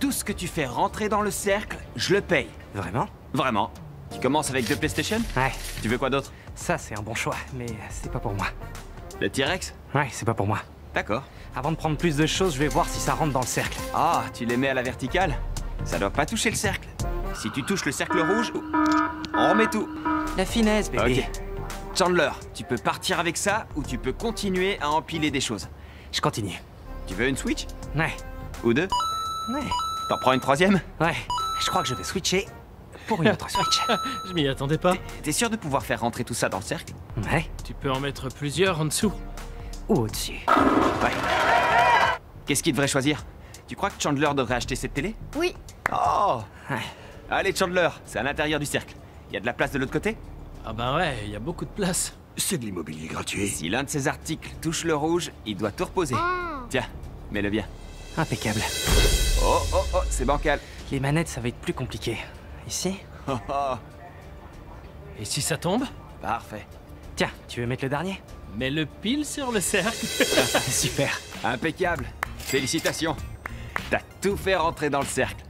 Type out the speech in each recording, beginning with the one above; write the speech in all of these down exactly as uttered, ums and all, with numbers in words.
tout ce que tu fais rentrer dans le cercle, je le paye. Vraiment? Vraiment. Tu commences avec deux PlayStation? Ouais. Tu veux quoi d'autre? Ça, c'est un bon choix, mais c'est pas pour moi. Le T-Rex? Ouais, c'est pas pour moi. D'accord. Avant de prendre plus de choses, je vais voir si ça rentre dans le cercle. Ah, tu les mets à la verticale? Ça doit pas toucher le cercle. Si tu touches le cercle rouge, on remet tout. La finesse, bébé. Ok. Chandler, tu peux partir avec ça ou tu peux continuer à empiler des choses. Je continue. Tu veux une Switch? Ouais. Ou deux? Ouais. T'en prends une troisième? Ouais. Je crois que je vais switcher pour une autre Switch. Je m'y attendais pas. T'es sûr de pouvoir faire rentrer tout ça dans le cercle? Ouais. Tu peux en mettre plusieurs en dessous. Ou au-dessus. Ouais. Qu'est-ce qu'il devrait choisir? Tu crois que Chandler devrait acheter cette télé? Oui. Oh! Ouais. Allez Chandler, c'est à l'intérieur du cercle. Il y a de la place de l'autre côté? Ah bah ouais, il y a beaucoup de place. C'est de l'immobilier gratuit. Si l'un de ces articles touche le rouge, il doit tout reposer. Ah. Tiens, mets-le bien. Impeccable. Oh, oh, oh, c'est bancal. Les manettes, ça va être plus compliqué. Ici? Oh, oh. Et si ça tombe? Parfait. Tiens, tu veux mettre le dernier? Mets le pile sur le cercle. Super. Impeccable. Félicitations. T'as tout fait rentrer dans le cercle.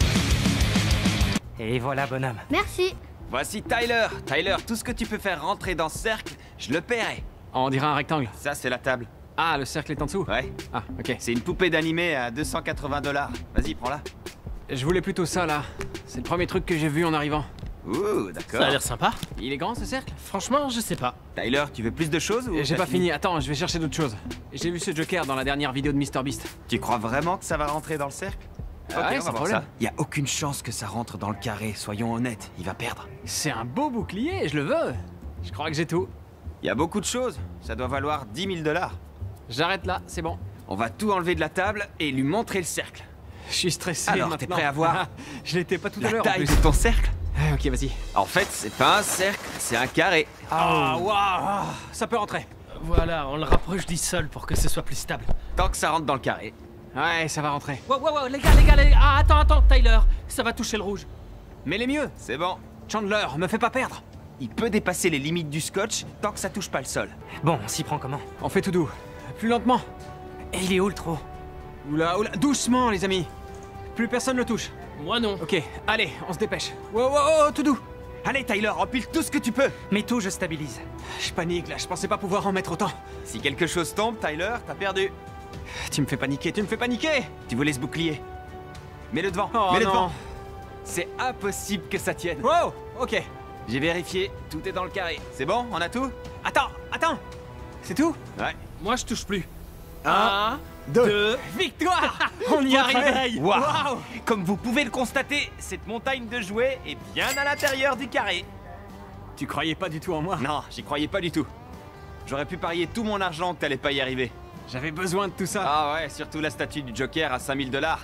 Et voilà, bonhomme. Merci. Voici Tyler. Tyler, tout ce que tu peux faire rentrer dans ce cercle, je le paierai. On dirait un rectangle. Ça, c'est la table. Ah, le cercle est en dessous? Ouais. Ah, ok. C'est une poupée d'animé à deux cent quatre-vingts dollars. Vas-y, prends-la. Je voulais plutôt ça, là. C'est le premier truc que j'ai vu en arrivant. Ouh, d'accord. Ça a l'air sympa. Il est grand, ce cercle? Franchement, je sais pas. Tyler, tu veux plus de choses ou J'ai t'as pas fini. Attends, je vais chercher d'autres choses. J'ai vu ce Joker dans la dernière vidéo de MrBeast. Tu crois vraiment que ça va rentrer dans le cercle? Ah ouais, Ok, on va sans voir problème. ça. Y a aucune chance que ça rentre dans le carré, soyons honnêtes, il va perdre. C'est un beau bouclier, je le veux. Je crois que j'ai tout. Y a beaucoup de choses, ça doit valoir dix mille dollars. J'arrête là, c'est bon. On va tout enlever de la table et lui montrer le cercle. Je suis stressé Alors, maintenant. t'es prêt à voir? Je l'étais pas tout à La l'heure en taille plus. de ton cercle? Ah, ok, vas-y. En fait, c'est pas un cercle, c'est un carré. Ah, waouh. Ça peut rentrer. Voilà, on le rapproche du sol pour que ce soit plus stable. Tant que ça rentre dans le carré. Ouais, ça va rentrer. Wow, wow, wow, les gars, les gars, les gars. Ah, attends, attends, Tyler. Ça va toucher le rouge. Mais les mieux. C'est bon. Chandler, me fais pas perdre. Il peut dépasser les limites du scotch tant que ça touche pas le sol. Bon, on s'y prend comment? On fait tout doux. Plus lentement. Et il est où le trou? Oula, oula. Doucement, les amis. Plus personne le touche. Moi non. Ok, allez, on se dépêche. Wow, wow, wow, tout doux. Allez Tyler, empile tout ce que tu peux. Mais tout, je stabilise. Je panique là, je pensais pas pouvoir en mettre autant. Si quelque chose tombe, Tyler, t'as perdu. Tu me fais paniquer, tu me fais paniquer. Tu voulais ce bouclier. Mets-le devant, Oh mets-le non. devant. C'est impossible que ça tienne. Wow, ok. J'ai vérifié, tout est dans le carré. C'est bon, on a tout? Attends, attends. C'est tout? Ouais. Moi, je touche plus. Un, deux. Victoire. On y est arrivé. Waouh! Waouh. Comme vous pouvez le constater, cette montagne de jouets est bien à l'intérieur du carré. Tu croyais pas du tout en moi? Non, j'y croyais pas du tout. J'aurais pu parier tout mon argent que t'allais pas y arriver. J'avais besoin de tout ça. Ah ouais, surtout la statue du Joker à cinq mille dollars.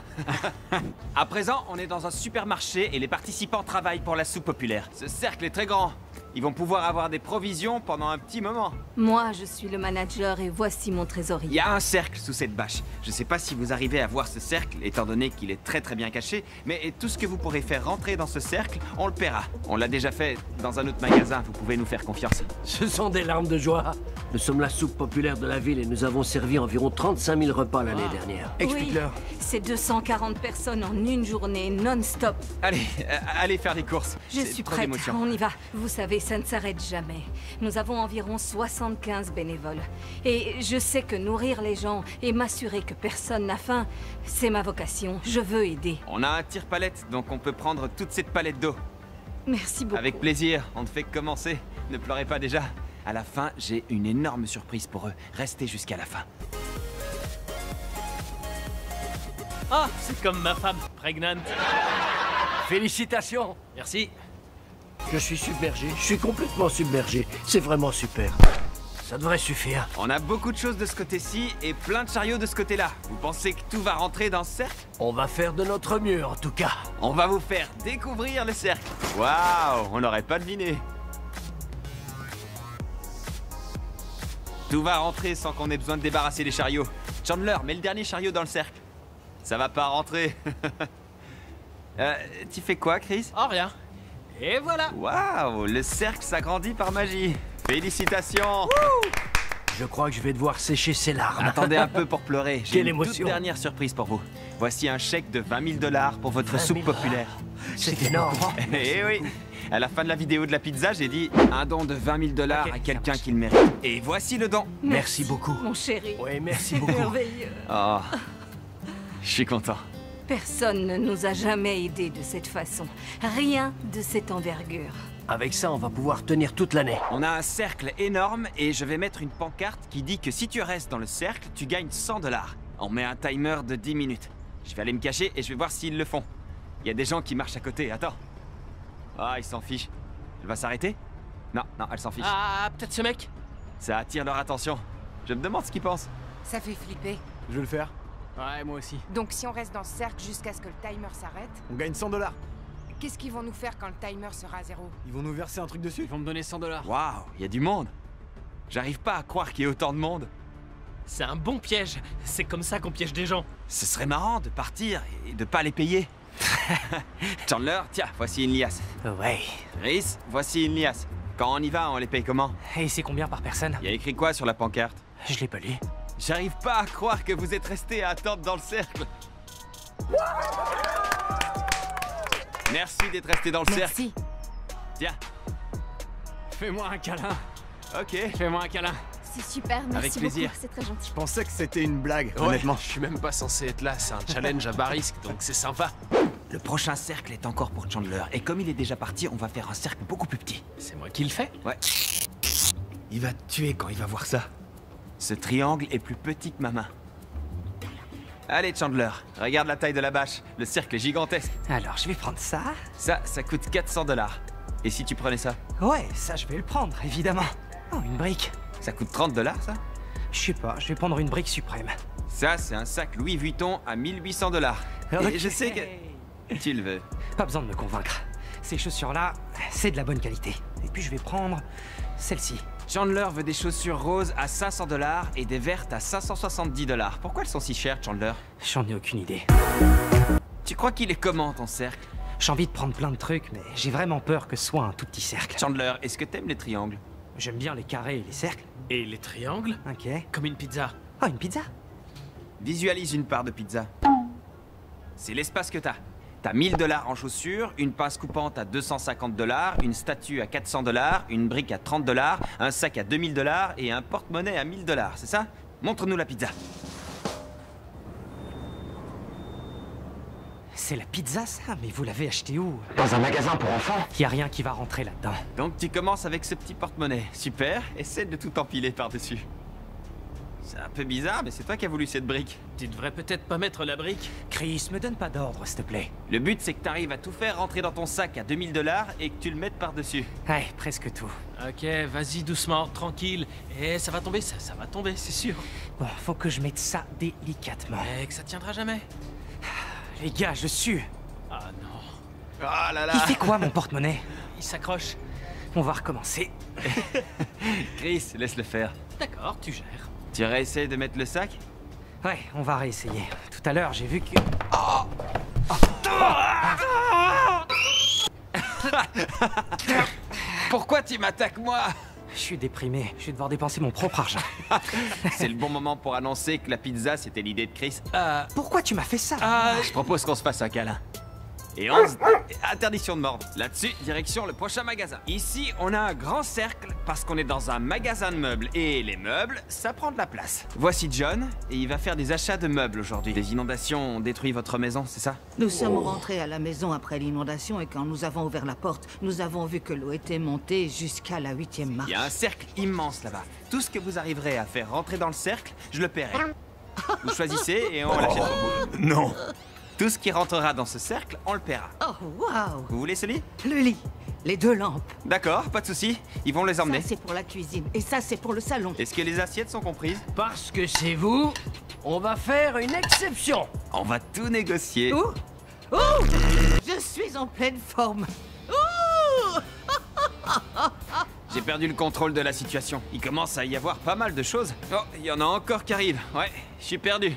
À présent, on est dans un supermarché et les participants travaillent pour la soupe populaire. Ce cercle est très grand. Ils vont pouvoir avoir des provisions pendant un petit moment. Moi, je suis le manager et voici mon trésorier. Il y a un cercle sous cette bâche. Je sais pas si vous arrivez à voir ce cercle, étant donné qu'il est très très bien caché, mais tout ce que vous pourrez faire rentrer dans ce cercle, on le paiera. On l'a déjà fait dans un autre magasin, vous pouvez nous faire confiance. Ce sont des larmes de joie. Nous sommes la soupe populaire de la ville et nous avons servi environ trente-cinq mille repas l'année Ah. dernière. Explique-leur. C'est deux cent quarante personnes en une journée, non-stop. Allez, euh, allez faire des courses. Je C'est suis trop prête, d'émotion. on y va. Vous savez, ça ne s'arrête jamais. Nous avons environ soixante-quinze bénévoles. Et je sais que nourrir les gens et m'assurer que personne n'a faim, c'est ma vocation. Je veux aider. On a un tire-palette, donc on peut prendre toute cette palette d'eau. Merci beaucoup. Avec plaisir, on ne fait que commencer. Ne pleurez pas déjà. À la fin, j'ai une énorme surprise pour eux. Restez jusqu'à la fin. Ah, c'est comme ma femme, prégnante. Félicitations. Merci. Je suis submergé. Je suis complètement submergé. C'est vraiment super. Ça devrait suffire. On a beaucoup de choses de ce côté-ci et plein de chariots de ce côté-là. Vous pensez que tout va rentrer dans ce cercle? On va faire de notre mieux, en tout cas. On va vous faire découvrir le cercle. Waouh, on n'aurait pas deviné. Tout va rentrer sans qu'on ait besoin de débarrasser les chariots. Chandler, mets le dernier chariot dans le cercle. Ça va pas rentrer. euh, tu fais quoi, Chris? Oh, rien. Et voilà. Waouh, le cercle s'agrandit par magie. Félicitations. Je crois que je vais devoir sécher ses larmes. Attendez un peu pour pleurer. J'ai Quelle une toute émotion. dernière surprise pour vous. Voici un chèque de vingt mille dollars pour votre soupe populaire. C'est énorme. Eh oui. À la fin de la vidéo de la pizza, j'ai dit un don de vingt mille dollars Ok, à quelqu'un ça marche. qui le mérite. Et voici le don. Merci beaucoup. Mon chéri. Oui, merci beaucoup. Merveilleux. Oh, je suis content. Personne ne nous a jamais aidés de cette façon. Rien de cette envergure. Avec ça, on va pouvoir tenir toute l'année. On a un cercle énorme et je vais mettre une pancarte qui dit que si tu restes dans le cercle, tu gagnes cent dollars. On met un timer de dix minutes. Je vais aller me cacher et je vais voir s'ils le font. Il y a des gens qui marchent à côté, attends. Ah, ils s'en fichent. Elle va s'arrêter? Non, non, elle s'en fiche. Ah, peut-être ce mec? Ça attire leur attention. Je me demande ce qu'ils pensent. Ça fait flipper. Je vais le faire. Ouais, moi aussi. Donc si on reste dans ce cercle jusqu'à ce que le timer s'arrête, On gagne cent dollars. qu'est-ce qu'ils vont nous faire quand le timer sera à zéro? Ils vont nous verser un truc dessus. Ils vont me donner cent dollars. Waouh, il y a du monde. J'arrive pas à croire qu'il y ait autant de monde. C'est un bon piège. C'est comme ça qu'on piège des gens. Ce serait marrant de partir et de pas les payer. Chandler, tiens, voici une liasse. Ouais. Chris, voici une liasse. Quand on y va, on les paye comment? Et c'est combien par personne? Il y a écrit quoi sur la pancarte? Je l'ai pas lu. J'arrive pas à croire que vous êtes restés à attendre dans le cercle. Merci d'être resté dans le cercle. Merci. Tiens, Fais-moi un câlin. ok. Fais-moi un câlin. C'est super, merci Avec plaisir. beaucoup, c'est très gentil. Je pensais que c'était une blague, Ouais, honnêtement. je suis même pas censé être là, c'est un challenge à bas risque, donc c'est sympa. Le prochain cercle est encore pour Chandler. Et comme il est déjà parti, on va faire un cercle beaucoup plus petit. C'est moi qui le fais. Ouais. Il va te tuer quand il va voir ça. Ce triangle est plus petit que ma main. Allez, Chandler, regarde la taille de la bâche. Le cercle est gigantesque. Alors, je vais prendre ça. Ça, ça coûte quatre cents dollars. Et si tu prenais ça? Ouais, ça, je vais le prendre, évidemment. Oh, une brique. Ça coûte trente dollars, ça? Je sais pas, je vais prendre une brique suprême. Ça, c'est un sac Louis Vuitton à mille huit cents dollars. Ok. Et je sais que tu le veux. Pas besoin de me convaincre. Ces chaussures-là, c'est de la bonne qualité. Et puis, je vais prendre celle-ci. Chandler veut des chaussures roses à cinq cents dollars et des vertes à cinq cent soixante-dix dollars. Pourquoi elles sont si chères, Chandler? J'en ai aucune idée. Tu crois qu'il est comment, ton cercle? J'ai envie de prendre plein de trucs, mais j'ai vraiment peur que ce soit un tout petit cercle. Chandler, est-ce que t'aimes les triangles? J'aime bien les carrés et les cercles. Et les triangles? Ok. Comme une pizza. Oh, une pizza? Visualise une part de pizza. C'est l'espace que t'as. T'as mille dollars en chaussures, une pince coupante à deux cent cinquante dollars, une statue à quatre cents dollars, une brique à trente dollars, un sac à deux mille dollars et un porte-monnaie à mille dollars, c'est ça? Montre-nous la pizza. C'est la pizza, ça? Mais vous l'avez acheté où? Dans un magasin pour enfants. Y a rien qui va rentrer là-dedans. Donc tu commences avec ce petit porte-monnaie. Super, essaie de tout empiler par-dessus. C'est un peu bizarre, mais c'est toi qui as voulu cette brique. Tu devrais peut-être pas mettre la brique. Chris, me donne pas d'ordre, s'il te plaît. Le but, c'est que t'arrives à tout faire rentrer dans ton sac à deux mille dollars et que tu le mettes par-dessus. Ouais, presque tout. Ok, vas-y doucement, tranquille. Et ça va tomber, ça, ça va tomber, c'est sûr. Bon, faut que je mette ça délicatement. Mais que ça tiendra jamais. Les gars, je sue. Ah non. Oh là Il là. fait quoi, mon porte-monnaie? Il s'accroche. On va recommencer. Chris, laisse-le faire. D'accord, tu gères. Tu aurais essayé de mettre le sac? Ouais, on va réessayer. Tout à l'heure, j'ai vu que... Pourquoi tu m'attaques moi? Je suis déprimé. Je vais devoir dépenser mon propre argent. C'est le bon moment pour annoncer que la pizza, c'était l'idée de Chris. Euh, pourquoi tu m'as fait ça? Euh, je propose qu'on se fasse un câlin. Et on se... Interdiction de mordre. Là-dessus, direction le prochain magasin. Ici, on a un grand cercle parce qu'on est dans un magasin de meubles. Et les meubles, ça prend de la place. Voici John, et il va faire des achats de meubles aujourd'hui. Les inondations ont détruit votre maison, c'est ça? Nous sommes rentrés à la maison après l'inondation et quand nous avons ouvert la porte, nous avons vu que l'eau était montée jusqu'à la huitième marche. Il y a un cercle immense là-bas. Tout ce que vous arriverez à faire rentrer dans le cercle, je le paierai. Vous choisissez et on l'achète pour vous. Non. Tout ce qui rentrera dans ce cercle, on le paiera. Oh, waouh! Vous voulez ce lit? Le lit, les deux lampes. D'accord, pas de souci. Ils vont les Ça, emmener. c'est pour la cuisine et ça, c'est pour le salon. Est-ce que les assiettes sont comprises? Parce que c'est vous, on va faire une exception. On va tout négocier. Ouh! Ouh! Je suis en pleine forme. Ouh! J'ai perdu le contrôle de la situation. Il commence à y avoir pas mal de choses. Oh, il y en a encore qui arrivent. Ouais, je suis perdu.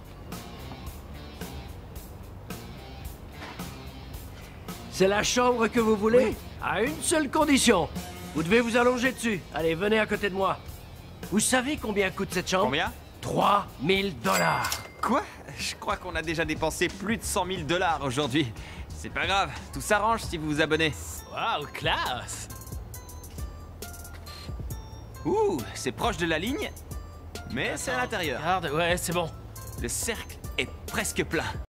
C'est la chambre que vous voulez? À une seule condition. Vous devez vous allonger dessus. Allez, venez à côté de moi. Vous savez combien coûte cette chambre? Combien? trois mille dollars. Quoi? Je crois qu'on a déjà dépensé plus de cent mille dollars aujourd'hui. C'est pas grave, tout s'arrange si vous vous abonnez. Waouh, classe! Ouh, c'est proche de la ligne, mais c'est à l'intérieur. Regarde, ouais, c'est bon. Le cercle est presque plein.